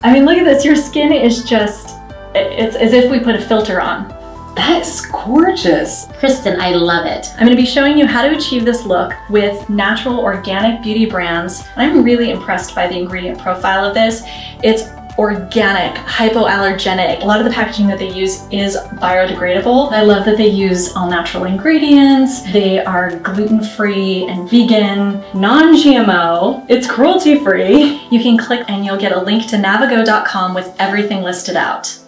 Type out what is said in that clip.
I mean, look at this. Your skin is just, it's as if we put a filter on. That is gorgeous. Kristen, I love it. I'm going to be showing you how to achieve this look with natural organic beauty brands. And I'm really impressed by the ingredient profile of this. It's organic, hypoallergenic. A lot of the packaging that they use is biodegradable. I love that they use all natural ingredients. They are gluten-free and vegan, non-GMO. It's cruelty-free. You can click and you'll get a link to navago.com with everything listed out.